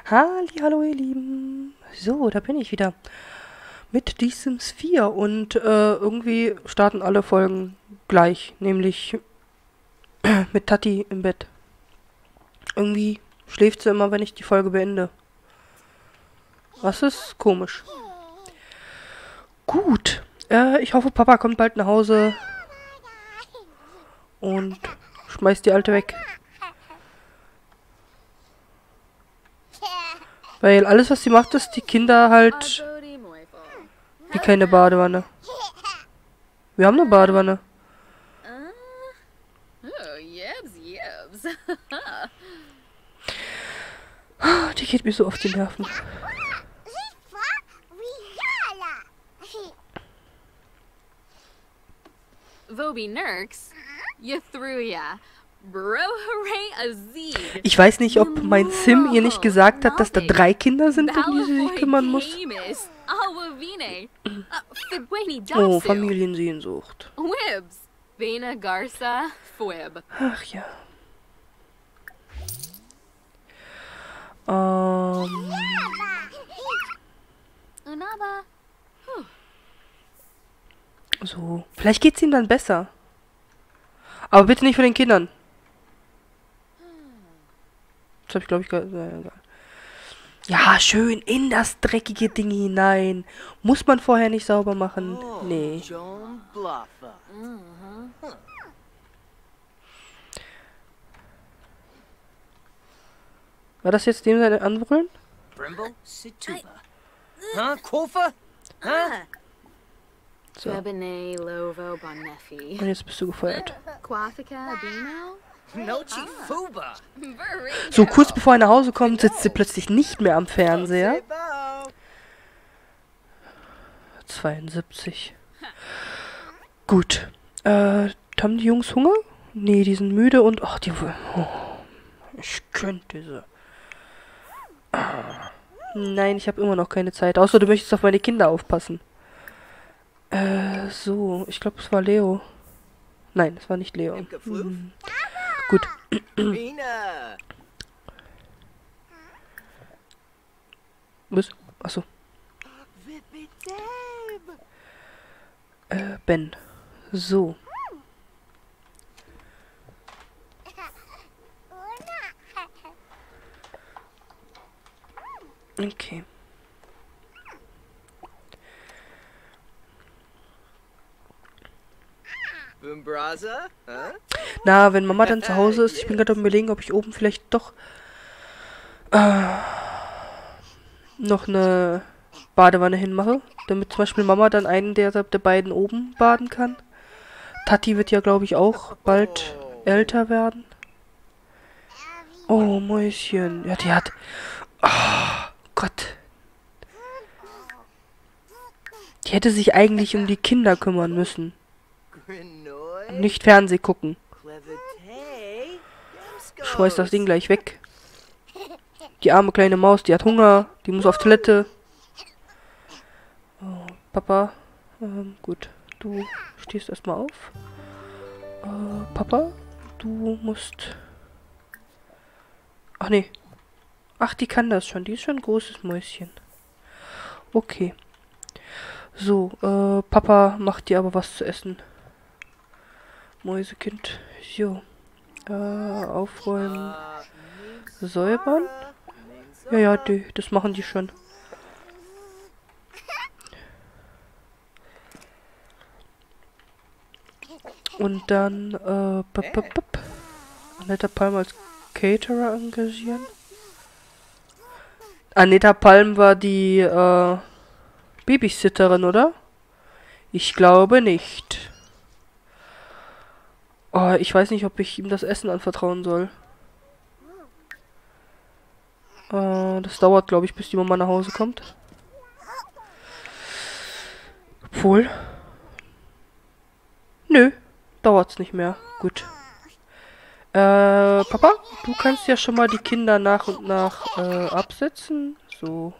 Hallo ihr Lieben. So, da bin ich wieder mit Die Sims 4 und irgendwie starten alle Folgen gleich, nämlich mit Tati im Bett. Irgendwie schläft sie immer, wenn ich die Folge beende. Was ist komisch. Gut, ich hoffe, Papa kommt bald nach Hause und schmeißt die Alte weg. Weil alles, was sie macht, ist die Kinder halt wie keine Badewanne. Wir haben eine Badewanne. Die geht mir so auf die Nerven. Vobi Nurks, Yathruya, Bro Hooray Azid. Ich weiß nicht, ob mein Sim ihr nicht gesagt hat, dass da 3 Kinder sind, um die sie sich kümmern muss. Oh, Familiensehnsucht. Wibs, Bena Garza, Fwib. Ach ja. Unaba. So. Vielleicht geht's ihm dann besser. Aber bitte nicht von den Kindern. Das habe ich, glaube ich, egal. Ja, schön in das dreckige Ding hinein. Muss man vorher nicht sauber machen? Nee. War das jetzt dem seine Anbrüllen? Brimble, Situba. Huh? Kofa? Huh? So. Febene Lovo Bonefi. Und jetzt bist du gefeuert. Quafika Abino? Nochi Fuba. So, kurz bevor er nach Hause kommt, sitzt sie plötzlich nicht mehr am Fernseher. 72. Gut. Haben die Jungs Hunger? Nee, die sind müde und... Ach, die... Oh, ich könnte sie. Nein, ich habe immer noch keine Zeit. Außer du möchtest auf meine Kinder aufpassen. So. Ich glaube, es war Leo. Nein, es war nicht Leo. Gut. Was? Achso. Ben. So. Okay. Bumbraza? Huh? Na, wenn Mama dann zu Hause ist, ich bin gerade am Überlegen, ob ich oben vielleicht doch noch eine Badewanne hinmache, damit zum Beispiel Mama dann einen der beiden oben baden kann. Tati wird ja, glaube ich, auch bald älter werden. Oh, Mäuschen. Ja, die hat... Oh, Gott. Die hätte sich eigentlich um die Kinder kümmern müssen. Und nicht Fernseh gucken. Schmeiß das Ding gleich weg. Die arme kleine Maus, die hat Hunger. Die muss auf Toilette. Oh, Papa. Gut. Du stehst erstmal auf. Papa, du musst... Ach nee. Ach, die kann das schon. Die ist schon ein großes Mäuschen. Okay. So, Papa macht dir aber was zu essen. Mäusekind. So. Aufräumen. Säubern. Ja, ja, das machen die schon. Und dann, Aneta Palm als Caterer engagieren. Aneta Palm war die, Babysitterin, oder? Ich glaube nicht. Oh, ich weiß nicht, ob ich ihm das Essen anvertrauen soll. Das dauert, glaube ich, bis die Mama nach Hause kommt. Obwohl. Nö, dauert's nicht mehr. Gut. Papa, du kannst ja schon mal die Kinder nach und nach, absetzen. So.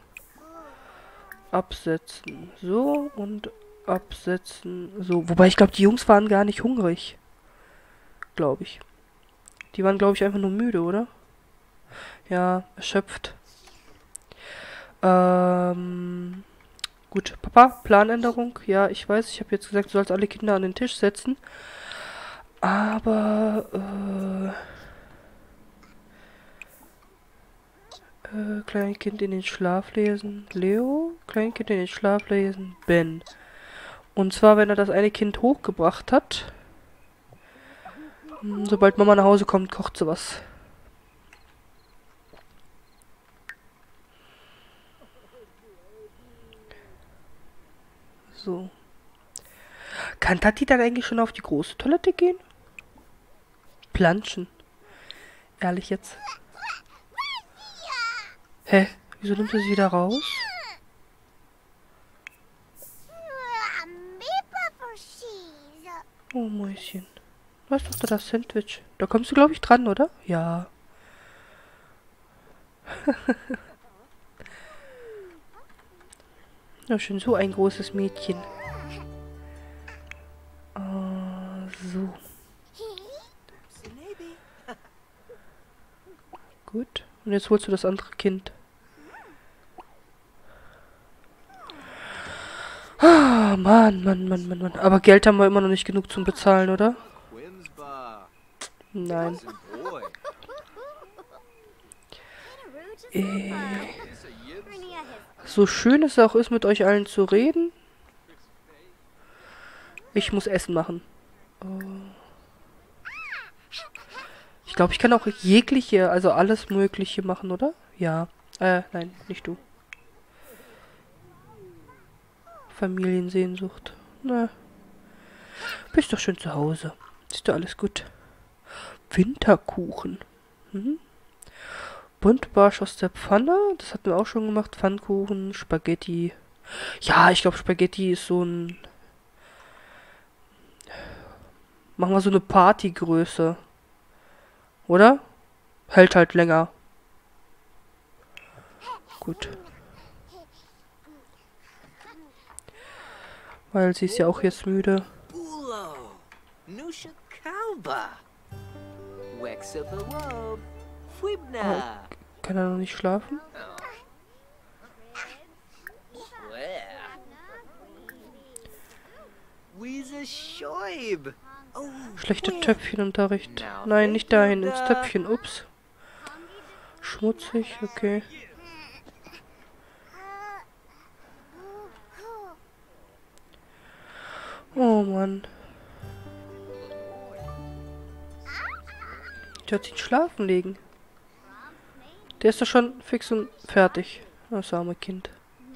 Absetzen. So und absetzen. So. Wobei, ich glaube, die Jungs waren gar nicht hungrig. Glaube ich. Die waren, glaube ich, einfach nur müde, oder? Ja, erschöpft. Gut, Papa, Planänderung. Ja, ich weiß, ich habe jetzt gesagt, du sollst alle Kinder an den Tisch setzen. Aber, Kleinkind in den Schlaf lesen. Leo? Kleinkind in den Schlaf lesen. Ben. Und zwar, wenn er das eine Kind hochgebracht hat. Sobald Mama nach Hause kommt, kocht sie was. So. Kann Tati dann eigentlich schon auf die große Toilette gehen? Planschen. Ehrlich jetzt. Hä? Wieso nimmt er sie wieder raus? Oh, Mäuschen. Was ist doch das Sandwich? Da kommst du, glaube ich, dran, oder? Ja. Na schön, so ein großes Mädchen. So. Gut. Und jetzt holst du das andere Kind. Ah, Mann. Aber Geld haben wir immer noch nicht genug zum Bezahlen, oder? Nein. So schön es auch ist, mit euch allen zu reden. Ich muss Essen machen. Ich glaube, ich kann auch jegliche, also alles Mögliche machen, oder? Ja. Nein, nicht du. Familiensehnsucht. Na. Bist doch schön zu Hause. Ist doch alles gut. Winterkuchen. Buntbarsch aus der Pfanne. Das hatten wir auch schon gemacht. Pfannkuchen, Spaghetti. Ja, ich glaube, Spaghetti ist so ein... Machen wir so eine Partygröße. Oder? Hält halt länger. Gut. Weil sie ist ja auch jetzt müde. Kann er noch nicht schlafen? Schlechter Töpfchenunterricht. Nein, nicht dahin, ins Töpfchen. Ups. Schmutzig, okay. Oh Mann. Der hat sich schlafen legen. Der ist doch schon fix und fertig. Das arme Kind.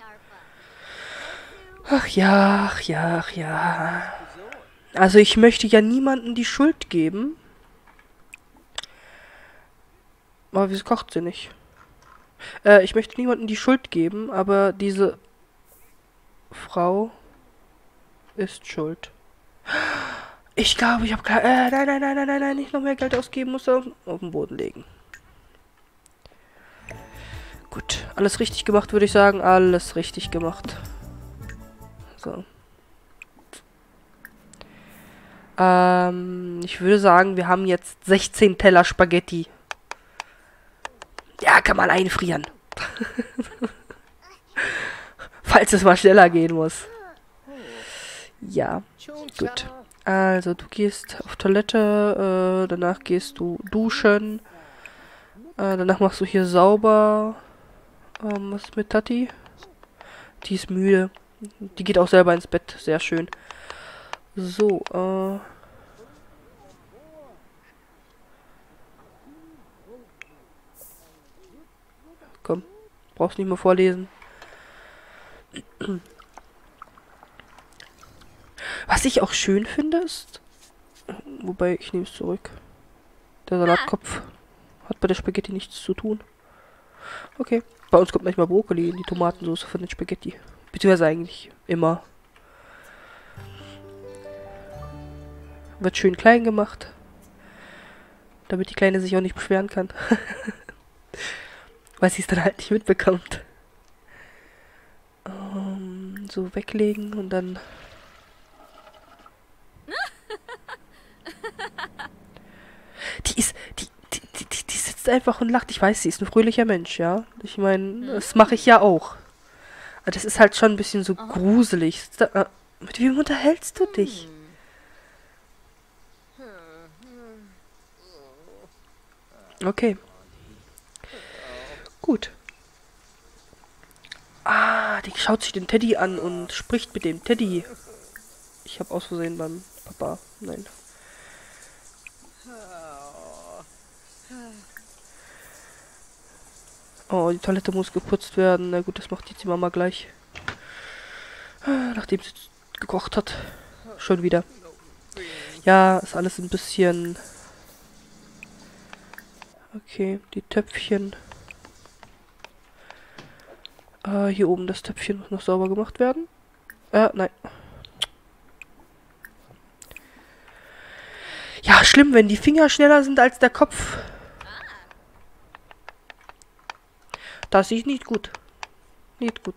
Ach ja. Also ich möchte ja niemandem die Schuld geben. Aber wieso kocht sie nicht? Ich möchte niemandem die Schuld geben, aber diese Frau ist schuld. Ich glaube, ich habe nein, nicht noch mehr Geld ausgeben, muss auf den Boden legen. Gut, alles richtig gemacht, würde ich sagen. Alles richtig gemacht. So. Ich würde sagen, wir haben jetzt 16 Teller Spaghetti. Ja, kann man einfrieren. Falls es mal schneller gehen muss. Ja, gut. Also, du gehst auf Toilette, danach gehst du duschen. Danach machst du hier sauber. Was ist mit Tati? Die ist müde. Die geht auch selber ins Bett. Sehr schön. So, komm, brauchst nicht mehr vorlesen. Was ich auch schön finde ist... Wobei, ich nehme es zurück. Der Salatkopf hat bei der Spaghetti nichts zu tun. Okay. Bei uns kommt manchmal Brokkoli in die Tomatensauce von den Spaghetti. Beziehungsweise eigentlich immer. Wird schön klein gemacht. Damit die Kleine sich auch nicht beschweren kann. Weil sie es dann halt nicht mitbekommt. So weglegen und dann... Die sitzt einfach und lacht. Ich weiß, sie ist ein fröhlicher Mensch, ja. Ich meine, das mache ich ja auch. Das ist halt schon ein bisschen so gruselig. Mit wem unterhältst du dich? Okay. Gut. Ah, die schaut sich den Teddy an und spricht mit dem Teddy. Ich habe aus Versehen beim Papa. Nein. Oh, die Toilette muss geputzt werden. Na gut, das macht jetzt die Mama gleich. Nachdem sie gekocht hat. Schon wieder. Ja, ist alles ein bisschen... Okay, die Töpfchen. Hier oben das Töpfchen muss noch sauber gemacht werden. Nein. Ja, schlimm, wenn die Finger schneller sind als der Kopf. Das ist nicht gut. Nicht gut.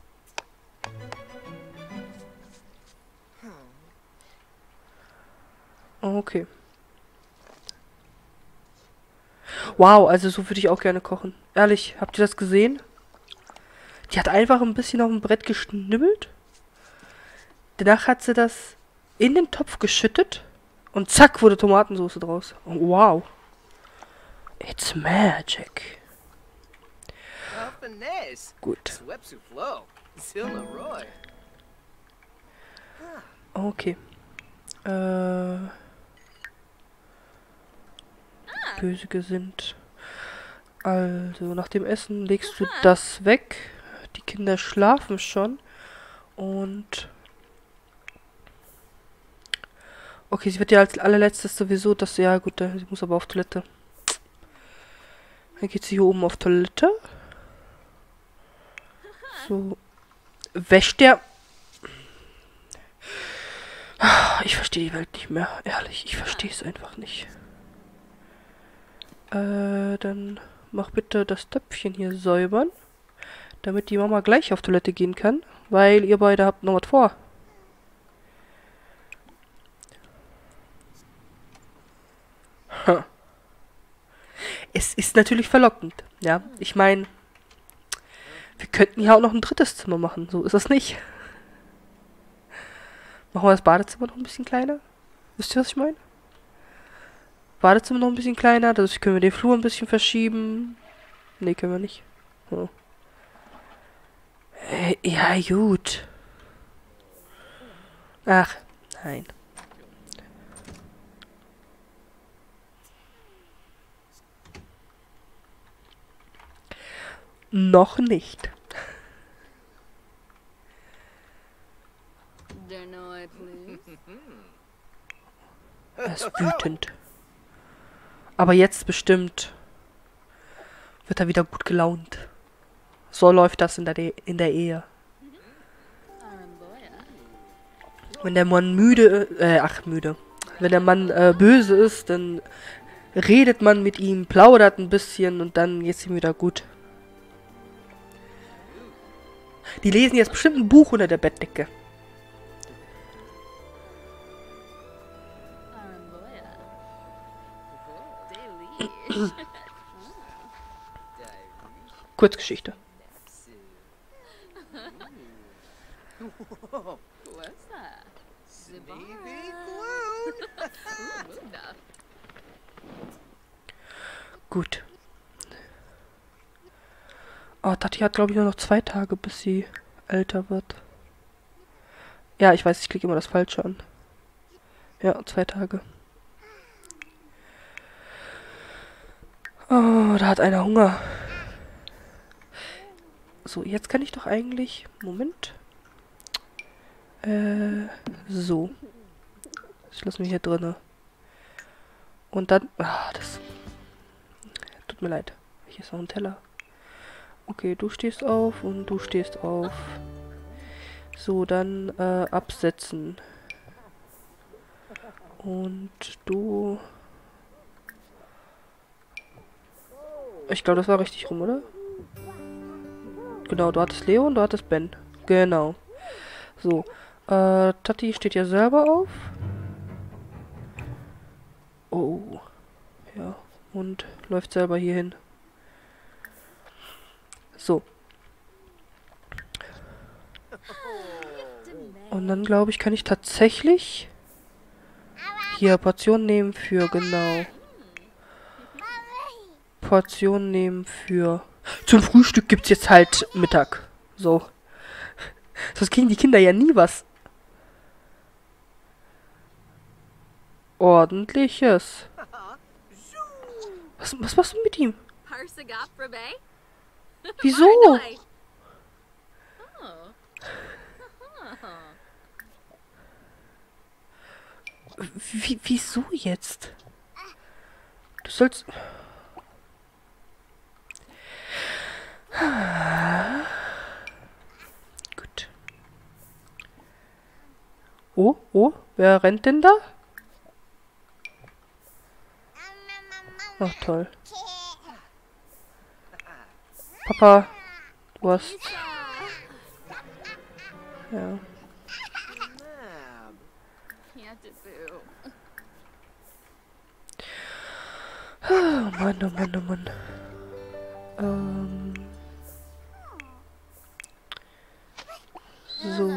Okay. Wow, also so würde ich auch gerne kochen. Ehrlich, habt ihr das gesehen? Die hat einfach ein bisschen auf dem Brett geschnibbelt. Danach hat sie das in den Topf geschüttet. Und zack, wurde Tomatensauce draus. Oh, wow. It's magic. Gut. Okay. Böse gesinnt. Also, nach dem Essen legst du das weg. Die Kinder schlafen schon. Und... Okay, sie wird ja als allerletztes sowieso das... Ja gut, sie muss aber auf Toilette. Dann geht sie hier oben auf Toilette. So. Wäscht der... Ich verstehe die Welt nicht mehr. Ehrlich, ich verstehe es einfach nicht. Dann mach bitte das Töpfchen hier säubern. Damit die Mama gleich auf Toilette gehen kann. Weil ihr beide habt noch was vor. Es ist natürlich verlockend. Ja, ich meine... Wir könnten ja auch noch ein drittes Zimmer machen. So ist das nicht. Machen wir das Badezimmer noch ein bisschen kleiner? Wisst ihr, was ich meine? Badezimmer noch ein bisschen kleiner. Dadurch können wir den Flur ein bisschen verschieben. Nee, können wir nicht. Oh. Ja, gut. Ach, nein. Noch nicht. Er ist wütend. Aber jetzt bestimmt wird er wieder gut gelaunt. So läuft das in der Ehe. Wenn der Mann müde... Wenn der Mann böse ist, dann redet man mit ihm, plaudert ein bisschen und dann geht's ihm wieder gut. Die lesen jetzt bestimmt ein Buch unter der Bettdecke. Kurzgeschichte. Gut. Oh, Tati hat, glaube ich, nur noch 2 Tage, bis sie älter wird. Ja, ich weiß, ich klicke immer das Falsche an. Ja, 2 Tage. Oh, da hat einer Hunger. So, jetzt kann ich doch eigentlich... Moment. So. Ich lasse mich hier drinne. Und dann... Ah, das... Tut mir leid. Hier ist noch ein Teller. Okay, du stehst auf und du stehst auf. So, dann absetzen. Und du... Ich glaube, das war richtig rum, oder? Genau, du hattest Leo und du hattest Ben. Genau. So. Tati steht ja selber auf. Oh. Ja. Und läuft selber hier hin. So. Und dann, glaube ich, kann ich tatsächlich hier Portion nehmen für, genau. Portion nehmen für... Zum Frühstück gibt's jetzt halt Mittag. So. Sonst kriegen die Kinder ja nie was Ordentliches. Was machst du mit ihm? Wieso? Wieso jetzt? Du sollst... Gut. Oh, wer rennt denn da? Ach, toll. Papa, du hast... Ja. Oh Mann, oh Mann, oh Mann. So.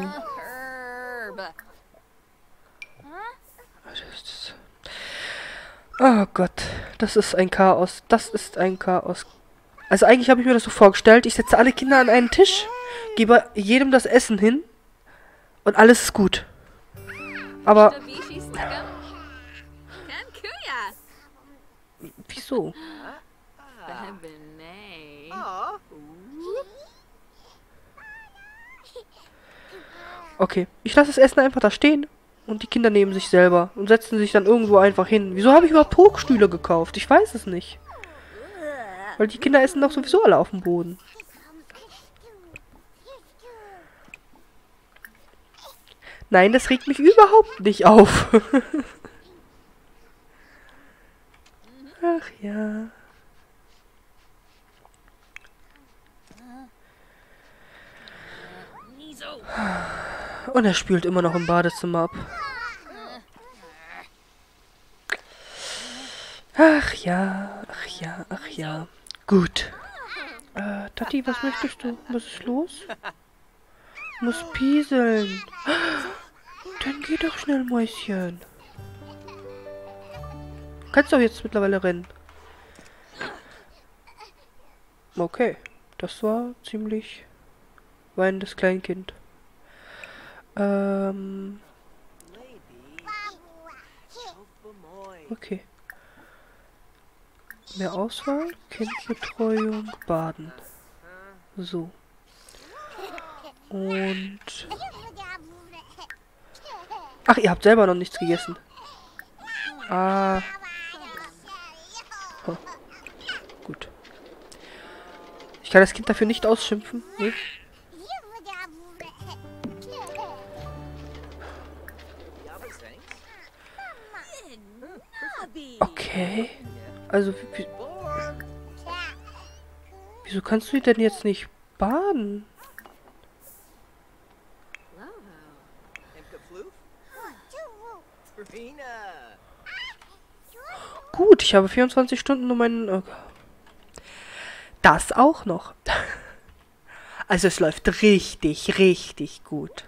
Oh Gott, das ist ein Chaos. Das ist ein Chaos. Also eigentlich habe ich mir das so vorgestellt. Ich setze alle Kinder an einen Tisch, gebe jedem das Essen hin und alles ist gut. Aber... Wieso? Okay, ich lasse das Essen einfach da stehen und die Kinder nehmen sich selber und setzen sich dann irgendwo einfach hin. Wieso habe ich überhaupt Hochstühle gekauft? Ich weiß es nicht. Weil die Kinder essen doch sowieso alle auf dem Boden. Nein, das regt mich überhaupt nicht auf. Ach ja. Und er spült immer noch im Badezimmer ab. Ach ja, ach ja, ach ja. Gut. Tati, was möchtest du? Was ist los? Muss pieseln. Dann geh doch schnell, Mäuschen. Kannst doch jetzt mittlerweile rennen. Okay. Das war ziemlich weinendes Kleinkind. Okay. Mehr Auswahl, Kindbetreuung, Baden. So. Und... Ach, ihr habt selber noch nichts gegessen. Ah. Oh. Gut. Ich kann das Kind dafür nicht ausschimpfen. Nee. Okay. Also, wieso kannst du denn jetzt nicht baden? Gut, ich habe 24 Stunden um meinen... Oh. Das auch noch. Also es läuft richtig, richtig gut.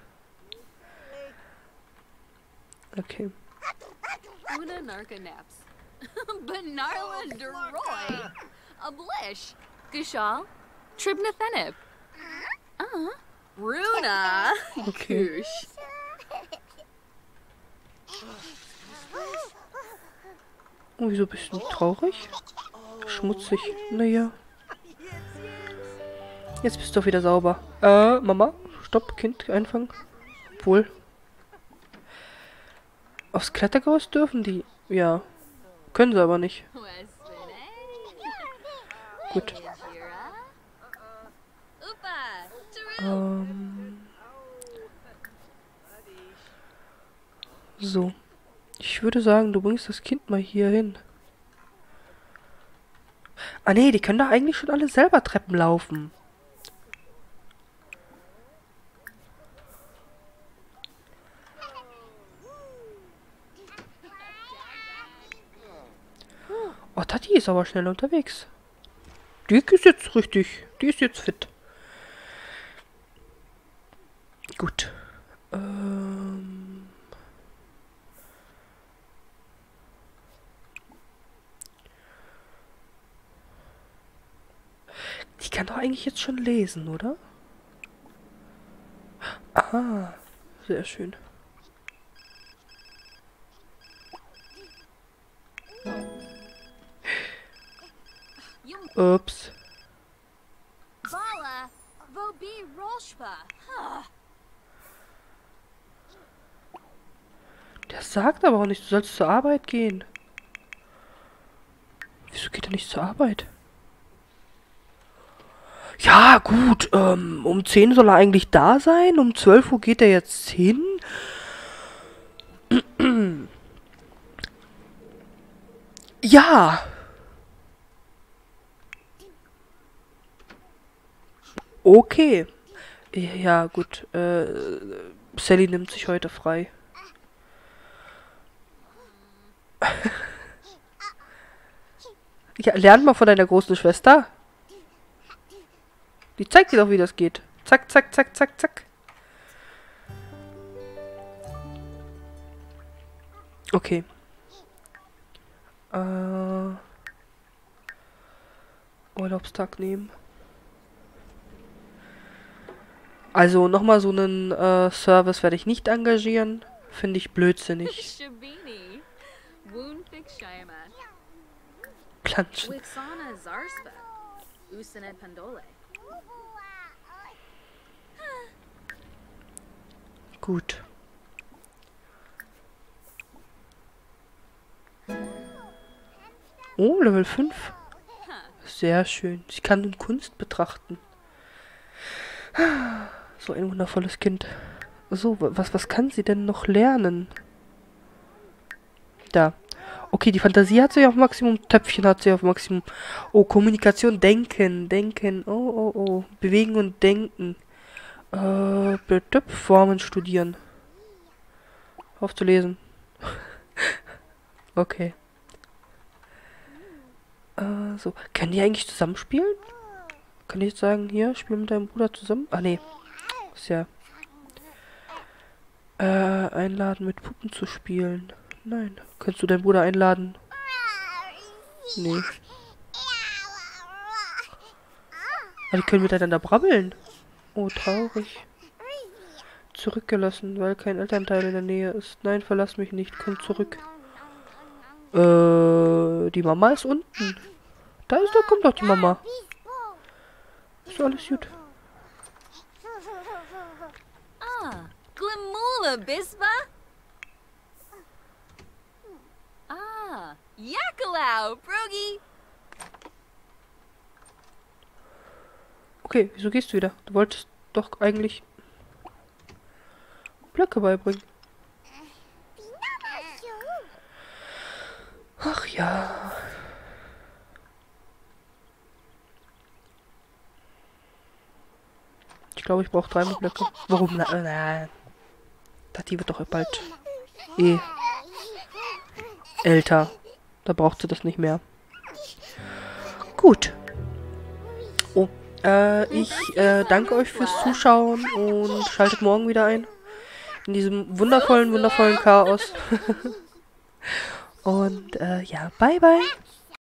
Okay. Una narca naps. Benarla Deroy. Ablish. Gushal. Tribnathenib. Runa. Okay. Kush. Oh, wieso bist du traurig? Schmutzig. Naja. Jetzt bist du doch wieder sauber. Mama? Stopp, Kind, einfangen. Obwohl. Aufs Klettergerüst dürfen die. Ja. Können sie aber nicht. Gut. So. Ich würde sagen, du bringst das Kind mal hier hin. Ah nee, die können doch eigentlich schon alle selber Treppen laufen. Oh, Tati ist aber schnell unterwegs. Die ist jetzt richtig. Die ist jetzt fit. Gut. doch eigentlich jetzt schon lesen, oder? Ah, sehr schön. Ups. Bala, Vobi Roshpa. Der sagt aber auch nicht, du sollst zur Arbeit gehen. Wieso geht er nicht zur Arbeit? Ja, gut, um 10 soll er eigentlich da sein. Um 12 Uhr geht er jetzt hin. Ja. Okay. Ja, gut. Sally nimmt sich heute frei. Ja, lern mal von deiner großen Schwester. Die zeigt dir doch, wie das geht. Zack, zack, zack, zack, zack. Okay. Urlaubstag nehmen. Also nochmal so einen Service werde ich nicht engagieren. Finde ich blödsinnig. Shabini. Woonfik Shayama. Planschen. Wixana Zarspa. Usanet Pandole. Gut. Oh, Level 5. Sehr schön. Ich kann nun Kunst betrachten. So ein wundervolles Kind. So, was kann sie denn noch lernen? Da. Okay, die Fantasie hat sie auf Maximum. Töpfchen hat sie auf Maximum. Oh, Kommunikation, Denken. Oh. Bewegen und Denken. Formen studieren. Auf zu lesen. Okay. So. Können die eigentlich zusammenspielen? Kann ich jetzt sagen, hier, spiel mit deinem Bruder zusammen? Ah, nee. Ist ja... einladen, mit Puppen zu spielen. Nein. Könntest du deinen Bruder einladen? Nee. Ah, die können miteinander brabbeln. Oh, traurig. Zurückgelassen, weil kein Elternteil in der Nähe ist. Nein, verlass mich nicht. Komm zurück. Die Mama ist unten. Da ist doch, kommt doch die Mama. Ist alles gut. Glimula Bisba? Yakalau, Brogi! Okay, wieso gehst du wieder? Du wolltest doch eigentlich Blöcke beibringen. Ach ja. Ich glaube, ich brauche 3 Blöcke. Warum? Nein. Die wird doch bald älter. Da braucht sie das nicht mehr. Gut. Oh, ich danke euch fürs Zuschauen und schaltet morgen wieder ein. In diesem wundervollen Chaos. Und ja, bye bye.